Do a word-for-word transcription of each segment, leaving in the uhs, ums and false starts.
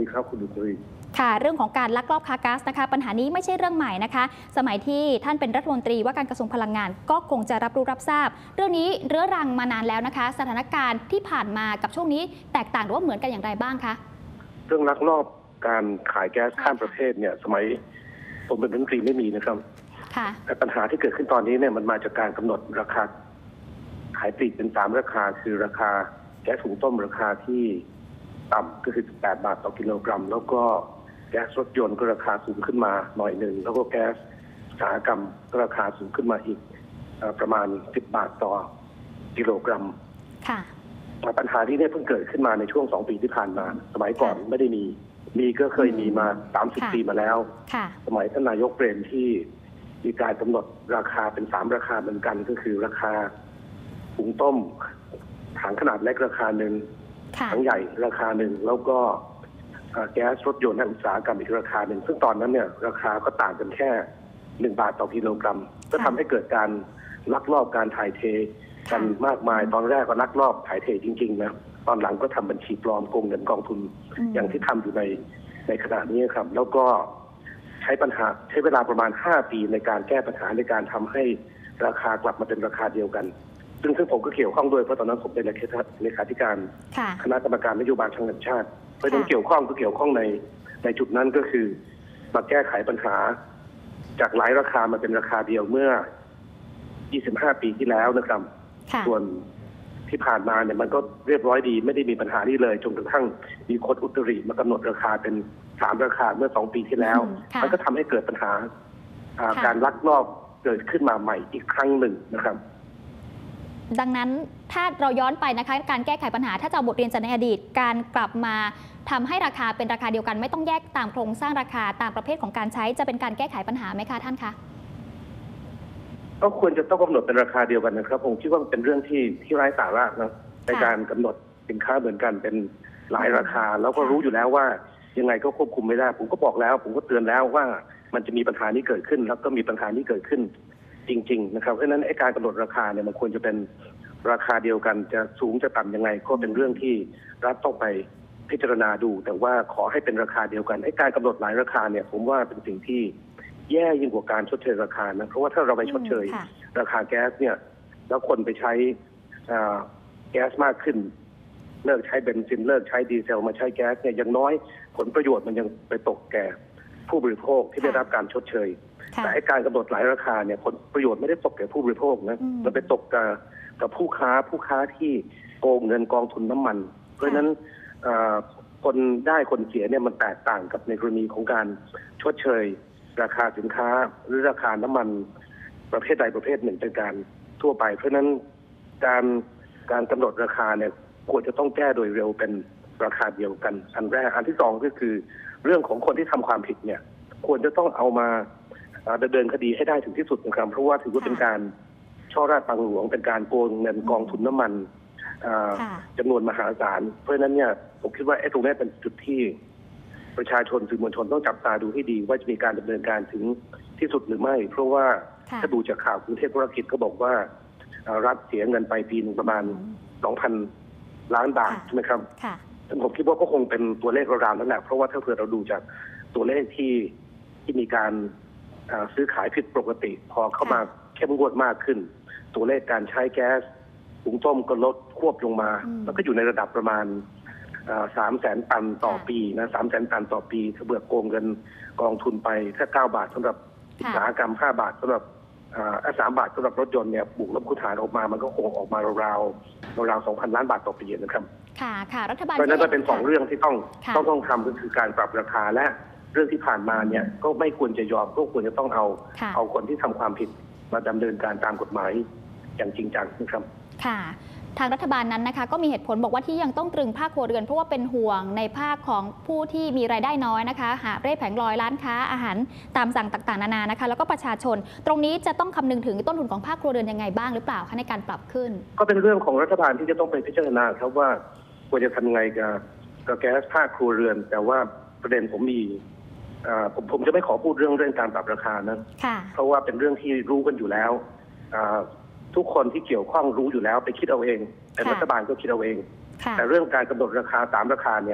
ครับคุณดุษฎีค่ะเรื่องของการลักลอบค้าก๊าซนะคะปัญหานี้ไม่ใช่เรื่องใหม่นะคะสมัยที่ท่านเป็นรัฐมนตรีว่าการกระทรวงพลังงานก็คงจะรับรู้รับทราบเรื่องนี้เรื้อรังมานานแล้วนะคะสถานการณ์ที่ผ่านมากับช่วงนี้แตกต่างหรือว่าเหมือนกันอย่างไรบ้างคะเรื่องลักลอบการขายแก๊สข้ามประเทศเนี่ยสมัยผมเป็นรัฐมนตรีไม่มีนะครับแต่ปัญหาที่เกิดขึ้นตอนนี้เนี่ยมันมาจากการกำหนดราคาขายปลีกเป็นสามราคาคือราคาแก๊สหุงต้มราคาที่ต่ำก็คือสิบแปดบาทต่อกิโลกรัมแล้วก็แก๊สรถยนต์ก็ราคาสูงขึ้นมาหน่อยหนึ่งแล้วก็แก๊สอุตสาหกรรมก็ราคาสูงขึ้นมาอีกประมาณสิบบาทต่อกิโลกรัมค่ะปัญหาที่เนี่ยเพิ่งเกิดขึ้นมาในช่วงสองปีที่ผ่านมาสมัยก่อนไม่ได้มีมีก็เคยมีมาสามสิบปีมาแล้วสมัยท่านนายกเปรมที่มีการกำหนดราคาเป็นสามราคาเหมือนกันก็คือราคาหุงต้มถังขนาดเล็กราคาหนึ่งถังใหญ่ราคาหนึ่งแล้วก็แก๊สรถยนต์และอุตสาหกรรมอีกราคาหนึ่งซึ่งตอนนั้นเนี่ยราคาก็ต่างกันแค่หนึ่งบาทต่อกิโลกรัมก็ทำให้เกิดการลักลอบการถ่ายเทกันมากมายตอนแรกก็ลักลอบถ่ายเทจริงๆนะตอนหลังก็ทำบัญชีปลอมโกงเงินกองทุนอย่างที่ทำอยู่ในในขณะนี้ครับแล้วก็ใช้ปัญหาใช้เวลาประมาณห้าปีในการแก้ปัญหาในการทำให้ราคากลับมาเป็นราคาเดียวกันซึ่งซึ่งผมก็เกี่ยวข้องด้วยเพราะตอนนั้นผมเป็นเลขาธิการคณะกรรมการนโยบายทางการชาติเพราะฉะนั้นเกี่ยวข้องก็เกี่ยวข้องในในจุดนั้นก็คือมาแก้ไขปัญหาจากหลายราคามาเป็นราคาเดียวเมื่อยี่สิบห้าปีที่แล้วนะครับส่วนที่ผ่านมาเนี่ยมันก็เรียบร้อยดีไม่ได้มีปัญหานี้เลยจนกระทั่งมีคนอุตริมากำหนดราคาเป็นสามราคาเมื่อสองปีที่แล้วมันก็ทำให้เกิดปัญหาการลักลอบเกิดขึ้นมาใหม่อีกครั้งหนึ่งนะครับดังนั้นถ้าเราย้อนไปนะคะการแก้ไขปัญหาถ้าจะเอาบทเรียนจากในอดีตการกลับมาทำให้ราคาเป็นราคาเดียวกันไม่ต้องแยกตามโครงสร้างราคาตามประเภทของการใช้จะเป็นการแก้ไขปัญหาไหมคะท่านคะก็ควรจะต้องกำหนดเป็นราคาเดียวกันนะครับผมคิดว่าเป็นเรื่องที่ที่ไร้สาระนะในการกำหนดสินค้าเหมือนกันเป็นหลายราคาแล้วก็รู้อยู่แล้วว่ายังไงก็ควบคุมไม่ได้ผมก็บอกแล้วผมก็เตือนแล้วว่ามันจะมีปัญหานี้เกิดขึ้นแล้วก็มีปัญหานี้เกิดขึ้นจริงๆนะครับเพราะฉะนั้นไอ้การกำหนดราคาเนี่ยมันควรจะเป็นราคาเดียวกันจะสูงจะต่ำยังไงก็เป็นเรื่องที่รัฐต้องไปพิจารณาดูแต่ว่าขอให้เป็นราคาเดียวกันไอ้การกำหนดหลายราคาเนี่ยผมว่าเป็นสิ่งที่แย่ยิ่งกว่าการชดเชยราคานะเพราะว่าถ้าเราไปชดเชยราคาแก๊สเนี่ยแล้วคนไปใช้แก๊สมากขึ้นเลิกใช้เบนซินเลิกใช้ดีเซลมาใช้แก๊สเนี่ยอย่างน้อยผลประโยชน์มันยังไปตกแก่ผู้บริโภคที่ได้รับการชดเชยแต่การกำหนดหลายราคาเนี่ยผลประโยชน์ไม่ได้ตกแก่ผู้บริโภคนะมันไปตกกับกับผู้ค้าผู้ค้าที่โกงเงินกองทุนน้ำมันเพราะฉะนั้นคนได้คนเสียเนี่ยมันแตกต่างกับในกรณีของการชดเชยราคาสินค้าหรือราคาน้ำมันประเภทใดประเภทหนึ่งเป็นการทั่วไปเพราะฉะนั้นการการกำหนดราคาเนี่ยควรจะต้องแก้โดยเร็วเป็นราคาเดียวกันอันแรกอันที่สองก็คือเรื่องของคนที่ทำความผิดเนี่ยควรจะต้องเอามาดำเนินคดีให้ได้ถึงที่สุดนะครับเพราะว่าถือว่าเป็นการช่อราชบังหลวงเป็นการโกงเงินกองทุนน้ำมันจำนวนมหาศาลเพราะฉะนั้นเนี่ยผมคิดว่าไอ้ตรงนี้เป็นจุดที่ประชาชนสื่อมวลชนต้องจับตาดูให้ดีว่าจะมีการดำเนินการถึงที่สุดหรือไม่เพราะว่าถ้าดูจากข่าวกรุงเทพธุรกิจก็บอกว่ารัฐเสียเงินไปปีนึงประมาณ สองพัน ล้านบาทใช่ไหมครับผมคิดว่าก็คงเป็นตัวเลขราวๆนั่นแหละเพราะว่าถ้าเผื่อเราดูจากตัวเลขที่ที่มีการซื้อขายผิดปกติพอเข้ามาเข้มงวดมากขึ้นตัวเลขการใช้แก๊สหุงต้มก็ลดควบลงมาแล้วก็อยู่ในระดับประมาณสามแสนตันต่อปีนะสามแสนตันต่อปีถ้าเบื่อโกงเงินกองทุนไปแค่เก้าบาทสำหรับอุตสาหกรรมห้าบาทสำหรับสามบาทสำหรับรถยนต์เนี่ยบวกลบคูณหารออกมามันก็คงออกมาราวๆราวๆสองพันล้านบาทต่อปีนะครับค่ะค่ะรัฐบาลเพราะนั้นก็เป็นสองเรื่องที่ต้องต้องต้องทำก็คือการปรับราคาและเรื่องที่ผ่านมาเนี่ยก็ไม่ควรจะยอมก็ควรจะต้องเอาเอาคนที่ทำความผิดมาดำเนินการตามกฎหมายอย่างจริงจังนะครับค่ะทางรัฐบาลนั้นนะคะก็มีเหตุผลบอกว่าที่ยังต้องตรึงภาคครัวเรือนเพราะว่าเป็นห่วงในภาคของผู้ที่มีรายได้น้อยนะคะหาเร่แผงลอยร้านค้าอาหารตามสั่งต่างๆนานานะคะแล้วก็ประชาชนตรงนี้จะต้องคำนึงถึงต้นทุนของภาคครัวเรือนยังไงบ้างหรือเปล่าคะในการปรับขึ้นก็เป็นเรื่องของรัฐบาลที่จะต้องไปพิจารณาครับว่าควรจะทำยังไงกับกับแก๊สภาคครัวเรือนแต่ว่าประเด็นผมมีผมผมจะไม่ขอพูดเรื่องเรื่องการปรับราคานะเพราะว่าเป็นเรื่องที่รู้กันอยู่แล้วทุกคนที่เกี่ยวข้องรู้อยู่แล้วไปคิดเอาเองแต่รัฐบาลก็คิดเอาเองแต่เรื่องการกำหนดราคาสามราคาเนี่ย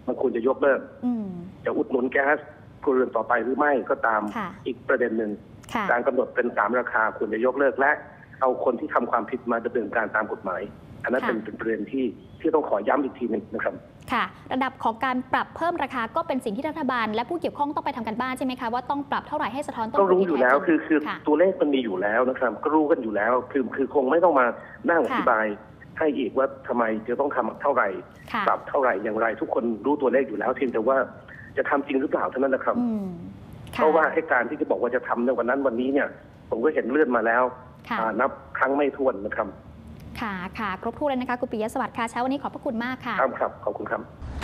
มันควรจะยกเลิกอืมจะอุดหนุนแก๊สครัวเรือนต่อไปหรือไม่ก็ตามค่ะอีกประเด็นหนึ่งค่ะการกำหนดเป็นสามราคาควรจะยกเลิกและเอาคนที่ทำความผิดมาดำเนินการตามกฎหมาย อันนั้นค่ะเป็นเป็นประเด็นที่ที่ต้องขอย้ำอีกทีหนึงนะครับค่ะ ระดับของการปรับเพิ่มราคาก็เป็นสิ่งที่รัฐบาลและผู้เกี่ยวข้องต้องไปทำกันบ้านใช่ไหมคะว่าต้องปรับเท่าไหร่ให้สะท้อนต้นก็ทุนรู้ที่อยู่แท้แล้วจริงคือคือค่ะตัวเลขมันมีอยู่แล้วนะครับ ก็รู้กันอยู่แล้วคือคือคงไม่ต้องมานั่งอค่ะธิบายให้อีกว่าทำไมจะต้องทำเท่าไหร่ค่ะปรับเท่าไหร่อย่างไร ทุกคนรู้ตัวเลขอยู่แล้วเพียงแต่ว่าจะทำจริงหรือเปล่าเท่านั้นนะครับอืมเพราะว่าไอ้การที่จะบอกว่าจะทำในวันนั้นวันนี้เนี่ย ผมก็เห็นเลื่อนมาแล้วค่ะอ่านับครั้งไม่ถ้วนนะครับค่ะ ค่ะ ครบถ้วนเลยนะคะคุณปิยะสวัสดิ์ค่ะเช้าวันนี้ขอบพระคุณมากค่ะครับครับขอบคุณครับ